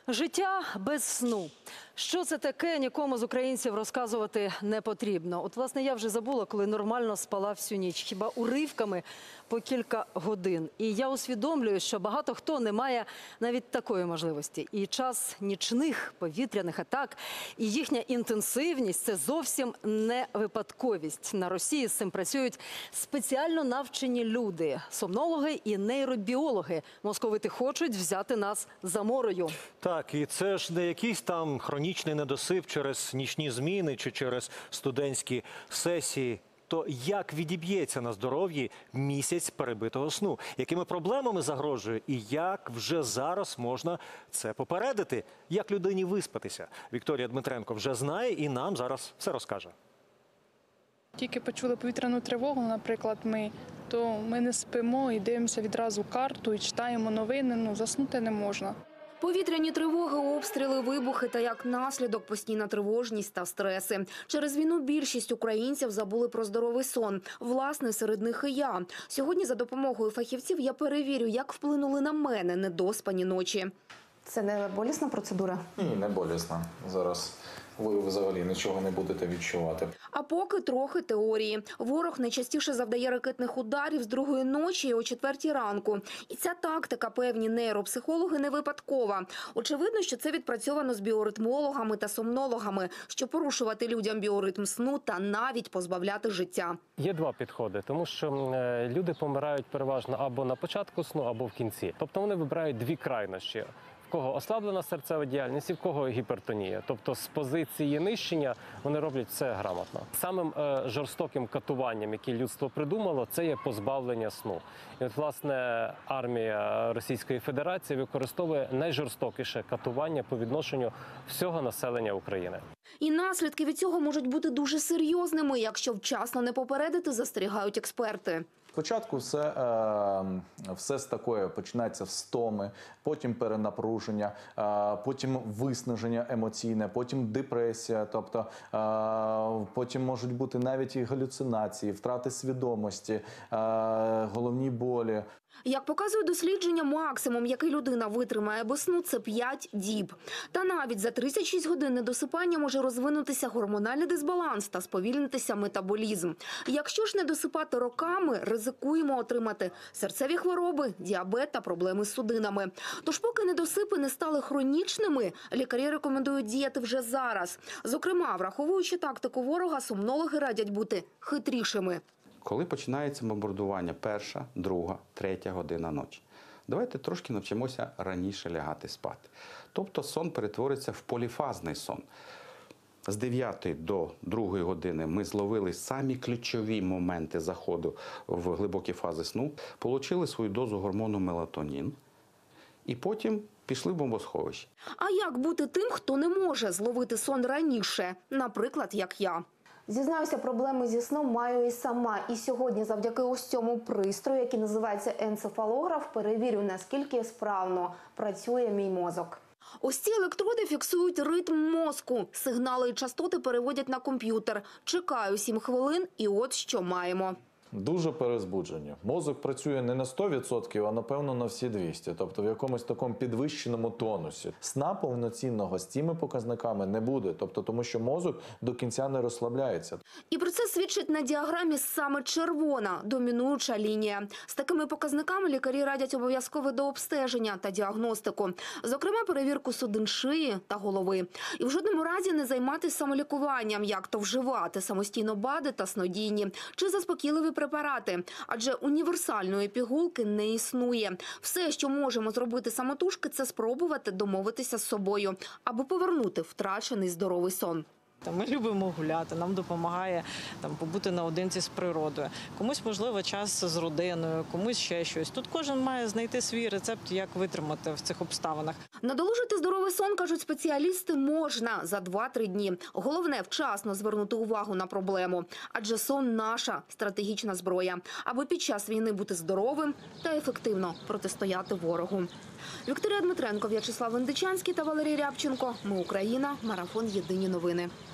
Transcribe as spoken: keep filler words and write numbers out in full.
Життя без сну. Що це таке, нікому з українців розказувати не потрібно. От, власне, я вже забула, коли нормально спала всю ніч. Хіба уривками по кілька годин. І я усвідомлюю, що багато хто не має навіть такої можливості. І час нічних повітряних атак, і їхня інтенсивність – це зовсім не випадковість. На Росії з цим працюють спеціально навчені люди – сомнологи і нейробіологи. Московити хочуть взяти нас за морою. Так, і це ж не якийсь там хронічний недосип через нічні зміни чи через студентські сесії. То як відіб'ється на здоров'ї місяць перебитого сну? Якими проблемами загрожує і як вже зараз можна це попередити? Як людині виспатися? Вікторія Дмитренко вже знає і нам зараз все розкаже. Тільки почули повітряну тривогу, наприклад, ми, то ми не спимо і дивимося відразу карту і читаємо новини, ну заснути не можна. Повітряні тривоги, обстріли, вибухи та як наслідок постійна тривожність та стреси. Через війну більшість українців забули про здоровий сон. Власне, серед них і я. Сьогодні за допомогою фахівців я перевірю, як вплинули на мене недоспані ночі. Це не болісна процедура? Ні, не болісна. Зараз ви взагалі нічого не будете відчувати. А поки трохи теорії. Ворог найчастіше завдає ракетних ударів з другої ночі і о четвертій ранку. І ця тактика, певні нейропсихологи, не випадкова. Очевидно, що це відпрацьовано з біоритмологами та сомнологами, щоб порушувати людям біоритм сну та навіть позбавляти життя. Є два підходи, тому що люди помирають переважно або на початку сну, або в кінці. Тобто вони вибирають дві крайнощі. В кого ослаблена серцева діяльність і в кого гіпертонія. Тобто з позиції нищення вони роблять все грамотно. Самим е, жорстоким катуванням, яке людство придумало, це є позбавлення сну. І от, власне, армія Російської Федерації використовує найжорстокіше катування по відношенню всього населення України. І наслідки від цього можуть бути дуже серйозними, якщо вчасно не попередити, застерігають експерти. Спочатку все, е, все з такої починається з стоми, потім перенапруження, е, потім виснаження емоційне, потім депресія, тобто е, потім можуть бути навіть і галюцинації, втрати свідомості, е, головні болі. Як показує дослідження, максимум, який людина витримає без сну, це п'ять діб. Та навіть за тридцять шість годин недосипання може розвинутися гормональний дисбаланс та сповільнитися метаболізм. Якщо ж не досипати роками, ризикуємо отримати серцеві хвороби, діабет та проблеми з судинами. Тож поки недосипи не стали хронічними, лікарі рекомендують діяти вже зараз. Зокрема, враховуючи тактику ворога, сомнологи радять бути хитрішими. Коли починається бомбардування перша, друга, третя година ночі, давайте трошки навчимося раніше лягати спати. Тобто сон перетвориться в поліфазний сон. З дев'ятої до другої години ми зловили самі ключові моменти заходу в глибокі фази сну, отримали свою дозу гормону мелатонін і потім пішли в бомбосховище. А як бути тим, хто не може зловити сон раніше? Наприклад, як я. Зізнаюся, проблеми зі сном маю і сама. І сьогодні завдяки ось цьому пристрою, який називається енцефалограф, перевірю, наскільки справно працює мій мозок. Ось ці електроди фіксують ритм мозку. Сигнали і частоти переводять на комп'ютер. Чекаю сім хвилин і от що маємо. Дуже перезбудження. Мозок працює не на сто відсотків, а напевно на всі двісті. Тобто в якомусь такому підвищеному тонусі. Сна повноцінного з цими показниками не буде. Тобто тому що мозок до кінця не розслабляється. І про це свідчить на діаграмі саме червона, домінуюча лінія. З такими показниками лікарі радять обов'язкове дообстеження та діагностику. Зокрема, перевірку судин шиї та голови. І в жодному разі не займатися самолікуванням, як то вживати самостійно БАДи та снодійні, чи заспокійливі препарати, адже універсальної пігулки не існує. Все, що можемо зробити самотужки, це спробувати домовитися з собою, аби повернути втрачений здоровий сон. Ми любимо гуляти, нам допомагає там побути наодинці з природою. Комусь, можливо, час з родиною, комусь ще щось. Тут кожен має знайти свій рецепт, як витримати в цих обставинах. Надолужити здоровий сон, кажуть спеціалісти, можна за два-три дні. Головне – вчасно звернути увагу на проблему. Адже сон – наша стратегічна зброя. Аби під час війни бути здоровим та ефективно протистояти ворогу. Вікторія Дмитренко, В'ячеслав Вендичанський та Валерій Рябченко. Ми Україна. Марафон. Єдині новини.